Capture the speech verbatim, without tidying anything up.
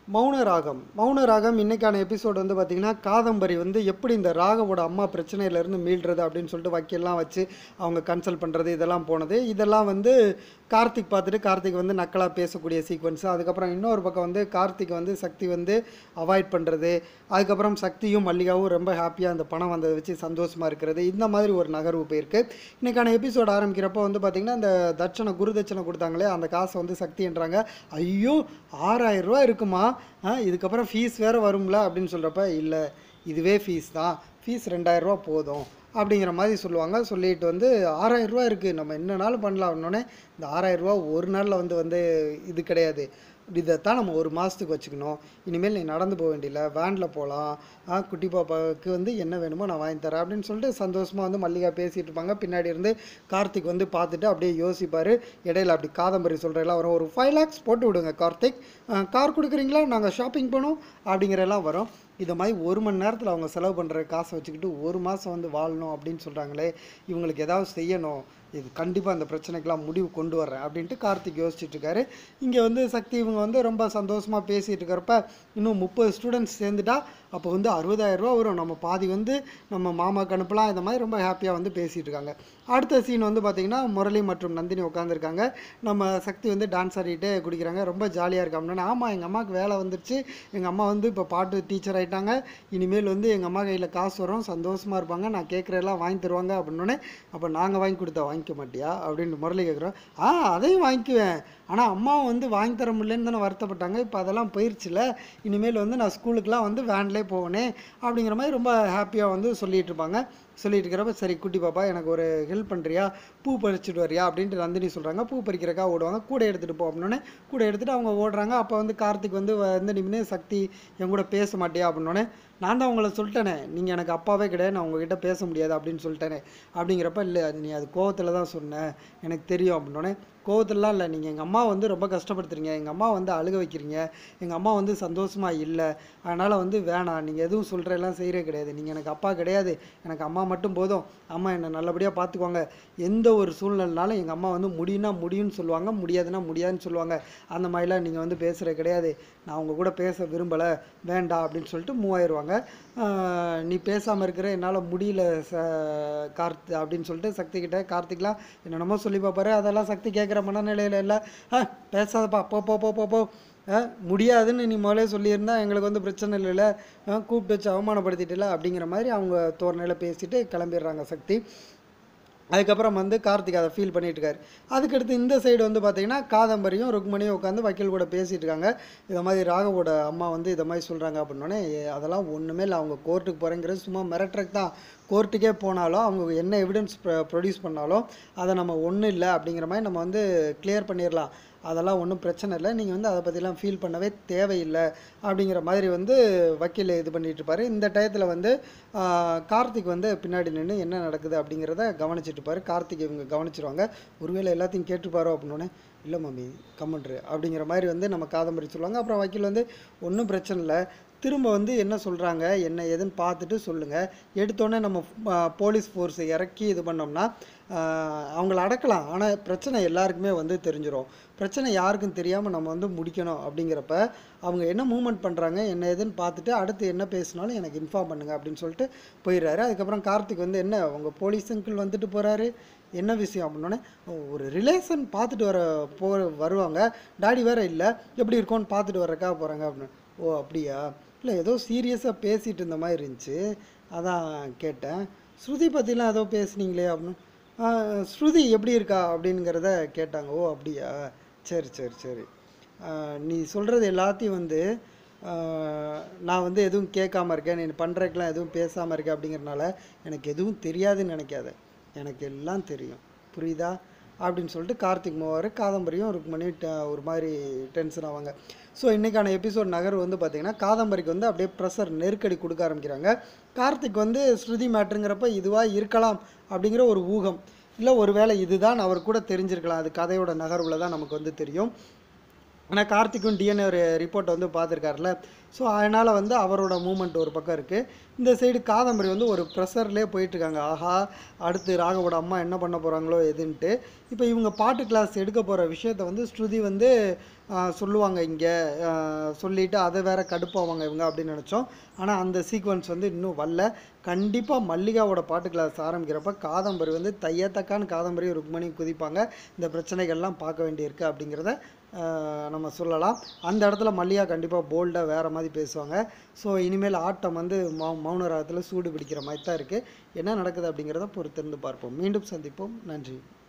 மௌன ராகம் மௌன ராகம் இன்னைக்கான எபிசோடு வந்து பார்த்திங்கன்னா காதம்பரி வந்து எப்படி இந்த ராகவோட அம்மா பிரச்சனையிலேருந்து மீள்றது அப்படின்னு சொல்லிட்டு வக்கீல்லாம் வச்சு அவங்க கன்சல்ட் பண்ணுறது இதெல்லாம் போனது. இதெல்லாம் வந்து கார்த்திக் பார்த்துட்டு கார்த்திக் வந்து நக்கலாக பேசக்கூடிய சீக்வன்ஸு. அதுக்கப்புறம் இன்னொரு பக்கம் வந்து கார்த்திக் வந்து சக்தி வந்து அவாய்ட் பண்ணுறது. அதுக்கப்புறம் சக்தியும் மல்லிகாவும் ரொம்ப ஹாப்பியாக அந்த பணம் வந்ததை வச்சு சந்தோஷமாக இருக்கிறது. இந்த மாதிரி ஒரு நகர்வு போயிருக்கு. இன்றைக்கான எபிசோடு ஆரம்பிக்கிறப்போ வந்து பார்த்திங்கன்னா இந்த தட்சணை குரு தட்சணை கொடுத்தாங்களே அந்த காசை வந்து சக்தின்றாங்க. ஐயோ ஆறாயிரம் ரூபா இருக்குமா, இதுக்கப்புறம் ஃபீஸ் வேறு வரும்ல அப்படின்னு சொல்கிறப்ப இல்லை இதுவே ஃபீஸ் தான், ஃபீஸ் ரெண்டாயிரரூவா போதும் அப்படிங்கிற மாதிரி சொல்லுவாங்க. சொல்லிட்டு வந்து ஆறாயிரரூவா இருக்குது நம்ம என்னன்னாலும் பண்ணலாம் அப்படின்னோடனே இந்த ஆறாயிரரூவா ஒரு நாளில் வந்து வந்து இது கிடையாது, இதைத்தான் நம்ம ஒரு மாதத்துக்கு வச்சுக்கணும், இனிமேல் நீ நடந்து போக வேண்டியில்லை, வேனில் போகலாம், குட்டி பாப்பாவுக்கு வந்து என்ன வேணுமோ நான் வாங்கி தரேன் அப்படின்னு சொல்லிட்டு சந்தோஷமாக வந்து மல்லிகா பேசிகிட்டு இருப்பாங்க. பின்னாடி இருந்து கார்த்திக் வந்து பார்த்துட்டு அப்படியே யோசிப்பார். இடையில அப்படி காதம்பரி சொல்கிறதெல்லாம் வரும், ஒரு ஃபைவ் லேக்ஸ் போட்டு விடுங்க கார்த்திக், கார் கொடுக்குறீங்களா, நாங்கள் ஷாப்பிங் போகணும் அப்படிங்கிறெல்லாம் வரும். இதை மாதிரி ஒரு மணி நேரத்தில் அவங்க செலவு பண்ணுற காசை வச்சுக்கிட்டு ஒரு மாதம் வந்து வாழணும் அப்படின்னு சொல்கிறாங்களே, இவங்களுக்கு ஏதாவது செய்யணும், இது கண்டிப்பாக அந்த பிரச்சனைக்கெலாம் முடிவு கொண்டு வரேன் அப்படின்ட்டு கார்த்திக் யோசிச்சுட்டு இருக்காரு. இங்கே வந்து சக்தி இவங்க வந்து ரொம்ப சந்தோஷமாக பேசிகிட்டு இருக்கிறப்ப இன்னும் முப்பது ஸ்டூடெண்ட்ஸ் சேர்ந்துட்டா அப்போ வந்து அறுபதாயிரரூவா வரும், நம்ம பாதி வந்து நம்ம மாமாவுக்கு அனுப்பலாம், இந்த மாதிரி ரொம்ப ஹாப்பியாக வந்து பேசிகிட்டு இருக்காங்க. அடுத்த சீன் வந்து பார்த்திங்கன்னா முரளி மற்றும் நந்தினி உட்காந்துருக்காங்க. நம்ம சக்தி வந்து டான்ஸ் ஆடிட்டு குடிக்கிறாங்க, ரொம்ப ஜாலியாக இருக்காங்கன்னா, ஆமாம் எங்கள் அம்மாவுக்கு வேலை வந்துருச்சு, எங்கள் அம்மா வந்து இப்போ பாட்டு டீச்சர் ஆகிட்டாங்க, இனிமேல் வந்து எங்கள் அம்மா கையில் காசு வரும், சந்தோஷமாக இருப்பாங்க, நான் கேட்குறதெல்லாம் வாங்கி தருவாங்க அப்படின்னோடனே, அப்போ நாங்கள் வாங்கி கொடுத்தா வாங்கிக்க மாட்டியா அப்படின்னு முரளி கேட்குறோம். ஆ அதையும் வாங்கிக்குவேன், ஆனால் அம்மா வந்து வாங்கி தர முடியலன்னு தானே வருத்தப்பட்டாங்க, இப்போ அதெல்லாம் போயிடுச்சுல, இனிமேல் வந்து நான் ஸ்கூலுக்குலாம் வந்து வேன்லேயே போவேனே அப்படிங்கிற மாதிரி ரொம்ப ஹாப்பியாக வந்து சொல்லிகிட்டு இருப்பாங்க. சொல்லிட்டு இருக்கிறப்ப சரி குட்டி பாப்பா எனக்கு ஒரு ஹெல்ப் பண்ணுறியா, பூ பறிச்சுட்டு வரியா அப்படின்ட்டு நந்தினி சொல்கிறாங்க. பூ பறிக்கிறக்கா ஓடுவாங்க, கூட எடுத்துகிட்டு போ அப்படின்னோடனே கூட எடுத்துகிட்டு அவங்க ஓடுறாங்க. அப்போ வந்து கார்த்திக் வந்து வந்து நிமின்னு சக்தி என் கூட பேச மாட்டியா அப்படின்னோடனே, நான் தான் உங்களை சொல்லிட்டேனே நீங்கள் எனக்கு அப்பாவே கிடையாது, நான் உங்ககிட்ட பேச முடியாது அப்படின்னு சொல்லிட்டேனே அப்படிங்கிறப்ப, இல்லை நீ அது கோவத்தில் தான் சொன்ன எனக்கு தெரியும் அப்படின்னோடனே, கோவத்திலலாம் இல்லை, நீங்கள் எங்கள் அம்மா வந்து ரொம்ப கஷ்டப்படுத்துறீங்க, எங்கள் அம்மா வந்து அழுக வைக்கிறீங்க, எங்கள் அம்மா வந்து சந்தோஷமாக இல்லை, அதனால் வந்து வேணாம், நீங்கள் எதுவும் சொல்கிறதெல்லாம் செய்கிறே கிடையாது, நீங்கள் எனக்கு அப்பா கிடையாது, எனக்கு அம்மா மட்டும் போதும், அம்மா என்னை நல்லபடியாக பார்த்துக்குவாங்க, எந்த ஒரு சூழ்நிலைனாலும் எங்கள் அம்மா வந்து முடியும்னா முடியும்னு சொல்லுவாங்க, முடியாதுன்னா முடியாதுன்னு சொல்லுவாங்க, அந்த மாதிரிலாம் நீங்கள் வந்து பேசுகிற கிடையாது, நான் உங்கள் கூட பேச விரும்பலை, வேண்டாம் அப்படின்னு சொல்லிட்டு மூவாயிருவாங்க. நீ பேசாமல் இருக்கிற என்னால் முடியல ச கார்த்தி அப்படின்னு சொல்லிட்டு சக்தி கிட்ட கார்த்திக்லாம் என்னென்னமோ சொல்லி பார்ப்பாரு. அதெல்லாம் சக்தி கேட்குற மனநிலையில் இல்லை, ஆ பேசாதப்பா போ போ போ போ போ முடியாதுன்னு நீ முதலே சொல்லியிருந்தா எங்களுக்கு வந்து பிரச்சனை இல்லைல்ல, கூப்பிட்டு வச்சு அவமானப்படுத்திட்டுல அப்படிங்கிற மாதிரி அவங்க தோரணையில் பேசிட்டு கிளம்பிடுறாங்க சக்தி. அதுக்கப்புறம் வந்து கார்த்திக் அதை ஃபீல் பண்ணிட்டு இருக்காரு. அதுக்கடுத்து இந்த சைடு வந்து பார்த்திங்கன்னா காதம்பரியும் ருக்மணியும் உட்காந்து வக்கீல் கூட பேசிகிட்டு இருக்காங்க. இதை மாதிரி ராகவோட அம்மா வந்து இதை மாதிரி சொல்கிறாங்க அப்படின்னோடனே, அதெல்லாம் ஒன்றுமே இல்லை, அவங்க கோர்ட்டுக்கு போகிறேங்கிறது சும்மா மிரட்டுறக்கு தான், கோர்ட்டுக்கே போனாலும் அவங்க என்ன எவிடன்ஸ் ப்ரொடியூஸ் பண்ணாலும் அதை நம்ம ஒன்றும் இல்லை அப்படிங்கிற மாதிரி நம்ம வந்து கிளியர் பண்ணிடலாம், அதெல்லாம் ஒன்றும் பிரச்சனை இல்லை, நீங்கள் வந்து அதை பற்றிலாம் ஃபீல் பண்ணவே தேவையில்லை அப்படிங்கிற மாதிரி வந்து வக்கீல் இது பண்ணிகிட்டு இருப்பார். இந்த டயத்தில் வந்து கார்த்திக் வந்து பின்னாடி நின்று என்ன நடக்குது அப்படிங்கிறத கவனிச்சிட்டு இருப்பார். கார்த்திக் இவங்க கவனிச்சிருவாங்க, ஒருவேளை எல்லாத்தையும் கேட்டுப்பாரோ அப்படின்னோடனே, இல்லை மம்மி கம்மன்ட்ரு அப்படிங்கிற மாதிரி வந்து நம்ம காதம்பரி சொல்லுவாங்க. அப்புறம் வக்கீல் வந்து ஒன்றும் பிரச்சனை இல்லை, திரும்ப வந்து என்ன சொல்கிறாங்க என்ன ஏதுன்னு பார்த்துட்டு சொல்லுங்கள், எடுத்தோடனே நம்ம போலீஸ் ஃபோர்ஸை இறக்கி இது பண்ணோம்னா அவங்கள அடக்கலாம், ஆனால் பிரச்சனை எல்லாருக்குமே வந்து தெரிஞ்சிடும், பிரச்சனை யாருக்கும் தெரியாமல் நம்ம வந்து முடிக்கணும் அப்படிங்கிறப்ப அவங்க என்ன மூவ்மெண்ட் பண்ணுறாங்க என்ன ஏதுன்னு பார்த்துட்டு அடுத்து என்ன பேசினாலும் எனக்கு இன்ஃபார்ம் பண்ணுங்கள் அப்படின்னு சொல்லிட்டு போயிடுறாரு. அதுக்கப்புறம் கார்த்திக் வந்து என்ன உங்கள் போலீஸ் அங்கிள் வந்துட்டு போகிறாரு, என்ன விஷயம் அப்படின்னோடனே, ஒரு ரிலேஷன் பார்த்துட்டு வர போ வருவாங்க, டாடி வேறு இல்லை எப்படி இருக்கோன்னு பார்த்துட்டு வர்றக்காக போகிறாங்க அப்படின்னு. ஓ அப்படியா, இல்லை ஏதோ சீரியஸாக பேசிகிட்டு இருந்த மாதிரி இருந்துச்சு அதான் கேட்டேன், ஸ்ருதி பற்றிலாம் ஏதோ பேசுனீங்களே அப்படின்னு, ஸ்ருதி எப்படி இருக்கா அப்படிங்கிறத கேட்டாங்க. ஓ அப்படியா, சரி சரி சரி, நீ சொல்கிறது எல்லாத்தையும் வந்து நான் வந்து எதுவும் கேட்காம இருக்கேன், நீ பண்ணுறதுக்கெலாம் எதுவும் பேசாமல் இருக்கேன் அப்படிங்கிறனால எனக்கு எதுவும் தெரியாதுன்னு நினைக்காத, எனக்கு எல்லாம் தெரியும் புரியுதா அப்படின்னு சொல்லிட்டு கார்த்திக் மூவார். காதம்பரியும் ருக்மணியும் ஒரு மாதிரி டென்ஷன் ஆவாங்க. ஸோ இன்றைக்கான எபிசோட் நகர் வந்து பார்த்திங்கன்னா காதம்பரிக்கு வந்து அப்படியே ப்ரெஷர் நெருக்கடி கொடுக்க ஆரம்பிக்கிறாங்க. கார்த்திக் வந்து ஸ்ருதி மேட்ருங்கிறப்ப இதுவாக இருக்கலாம் அப்படிங்கிற ஒரு ஊகம், இல்லை ஒரு வேளை இதுதான் அவர் கூட தெரிஞ்சிருக்கலாம், அது கதையோட நகர்வில் தான் நமக்கு வந்து தெரியும். ஆனால் கார்த்திக்கும் டிஎன்ஏ ஒரு ரிப்போர்ட்டை வந்து பார்த்துருக்காருல, ஸோ அதனால் வந்து அவரோட மூமெண்ட் ஒரு பக்கம் இருக்குது. இந்த சைடு காதம்பரி வந்து ஒரு ப்ரெஷர்லேயே போயிட்டுருக்காங்க, ஆஹா அடுத்து ராகவோட அம்மா என்ன பண்ண போகிறாங்களோ எதுன்ட்டு. இப்போ இவங்க பாட்டு கிளாஸ் எடுக்க போகிற விஷயத்த வந்து ஸ்ருதி வந்து சொல்லுவாங்க இங்கே சொல்லிவிட்டு அதை வேற கடுப்பாவாங்க இவங்க அப்படின்னு நினச்சோம். ஆனால் அந்த சீக்வன்ஸ் வந்து இன்னும் வரல. கண்டிப்பாக மல்லிகாவோட பாட்டு கிளாஸ் ஆரம்பிக்கிறப்ப காதம்பரி வந்து தையத்தக்கான்னு காதம்பரியும் ருக்மணியும் குதிப்பாங்க. இந்த பிரச்சனைகள்லாம் பார்க்க வேண்டியிருக்கு அப்படிங்கிறத நம்ம சொல்லலாம். அந்த இடத்துல மல்லிகா கண்டிப்பாக போல்டாக வேறு மாதிரி பேசுவாங்க. ஸோ இனிமேல் ஆட்டம் வந்து மௌ மௌன ராகத்தில் சூடு பிடிக்கிற மாதிரி தான் இருக்குது. என்ன நடக்குது அப்படிங்கிறத பொறுத்திருந்து பார்ப்போம். மீண்டும் சந்திப்போம். நன்றி.